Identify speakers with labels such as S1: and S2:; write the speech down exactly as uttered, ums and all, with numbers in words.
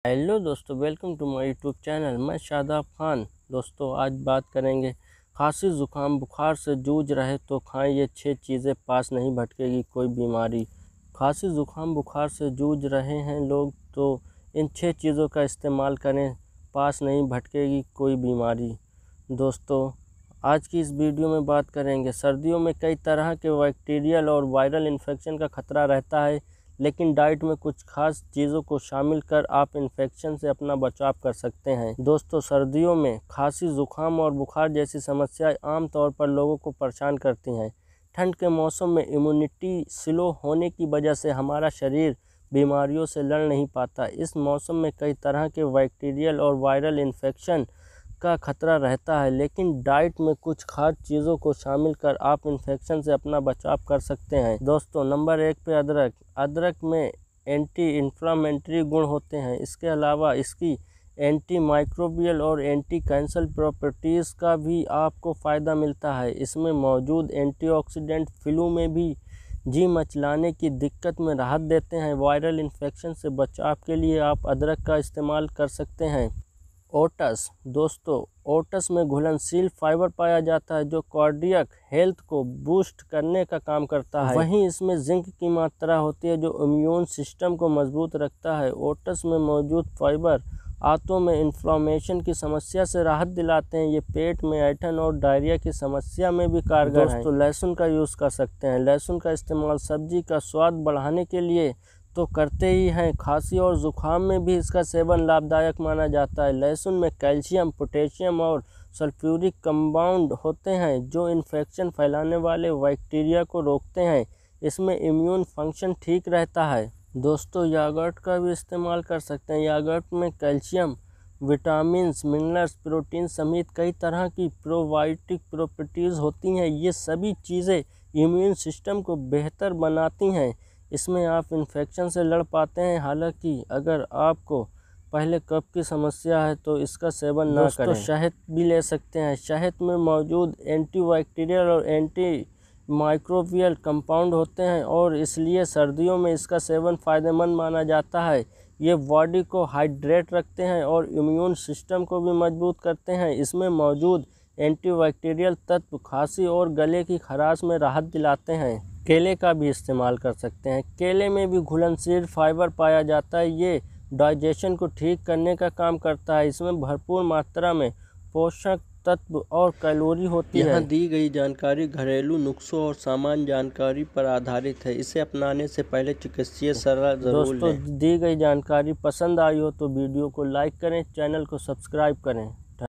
S1: Hello दोस्तों, welcome to my YouTube channel. मैं शादाब खान। दोस्तों आज बात करेंगे खांसी ज़ुकाम बुखार से जूझ रहे तो खाएं ये छह चीज़ें, पास नहीं भटकेगी कोई बीमारी। खांसी ज़ुकाम बुखार से जूझ रहे हैं लोग तो इन छह चीज़ों का इस्तेमाल करें, पास नहीं भटकेगी कोई बीमारी। दोस्तों आज की इस वीडियो में बात करेंगे, सर्दियों में कई तरह के बैक्टीरियल और वायरल इन्फेक्शन का खतरा रहता है, लेकिन डाइट में कुछ खास चीज़ों को शामिल कर आप इन्फेक्शन से अपना बचाव कर सकते हैं। दोस्तों सर्दियों में खांसी ज़ुकाम और बुखार जैसी समस्याएं आम तौर पर लोगों को परेशान करती हैं। ठंड के मौसम में इम्यूनिटी स्लो होने की वजह से हमारा शरीर बीमारियों से लड़ नहीं पाता। इस मौसम में कई तरह के बैक्टीरियल और वायरल इन्फेक्शन का खतरा रहता है, लेकिन डाइट में कुछ खास चीज़ों को शामिल कर आप इन्फेक्शन से अपना बचाव कर सकते हैं। दोस्तों नंबर एक पे अदरक। अदरक में एंटी इन्फ्लामेटरी गुण होते हैं। इसके अलावा इसकी एंटी माइक्रोबियल और एंटी कैंसर प्रॉपर्टीज़ का भी आपको फ़ायदा मिलता है। इसमें मौजूद एंटीऑक्सीडेंट फ्लू में भी जी मचलाने की दिक्कत में राहत देते हैं। वायरल इन्फेक्शन से बचाव के लिए आप अदरक का इस्तेमाल कर सकते हैं। ओट्स। दोस्तों ओट्स में घुलनशील फाइबर पाया जाता है जो कार्डियक हेल्थ को बूस्ट करने का काम करता है। वहीं इसमें जिंक की मात्रा होती है जो इम्यून सिस्टम को मजबूत रखता है। ओट्स में मौजूद फाइबर आंतों में इन्फ्लामेशन की समस्या से राहत दिलाते हैं। ये पेट में ऐंठन और डायरिया की समस्या में भी कारगर है। दोस्तों लहसुन का यूज़ कर सकते हैं। लहसुन का इस्तेमाल सब्जी का स्वाद बढ़ाने के लिए तो करते ही हैं, खांसी और ज़ुकाम में भी इसका सेवन लाभदायक माना जाता है। लहसुन में कैल्शियम, पोटेशियम और सल्फ्यूरिक कंपाउंड होते हैं जो इन्फेक्शन फैलाने वाले बैक्टीरिया को रोकते हैं। इसमें इम्यून फंक्शन ठीक रहता है। दोस्तों यागर्ट का भी इस्तेमाल कर सकते हैं। यागर्ट में कैल्शियम, विटामिन्स, मिनरल्स, प्रोटीन समेत कई तरह की प्रोबायोटिक प्रॉपर्टीज़ होती हैं। ये सभी चीज़ें इम्यून सिस्टम को बेहतर बनाती हैं। इसमें आप इन्फेक्शन से लड़ पाते हैं। हालांकि अगर आपको पहले कफ की समस्या है तो इसका सेवन ना करें। दोस्तों शहद भी ले सकते हैं। शहद में मौजूद एंटीबैक्टीरियल और एंटी माइक्रोबियल कंपाउंड होते हैं और इसलिए सर्दियों में इसका सेवन फ़ायदेमंद माना जाता है। ये बॉडी को हाइड्रेट रखते हैं और इम्यून सिस्टम को भी मजबूत करते हैं। इसमें मौजूद एंटीबैक्टीरियल तत्व खांसी और गले की खराश में राहत दिलाते हैं। केले का भी इस्तेमाल कर सकते हैं। केले में भी घुलनशील फाइबर पाया जाता है। ये डाइजेशन को ठीक करने का काम करता है। इसमें भरपूर मात्रा में पोषक तत्व और कैलोरी होती है। यहाँ दी गई जानकारी घरेलू नुस्खों और सामान्य जानकारी पर आधारित है। इसे अपनाने से पहले चिकित्सकीय सलाह जरूर लें। दोस्तों दी गई जानकारी पसंद आई हो तो वीडियो को लाइक करें, चैनल को सब्सक्राइब करें।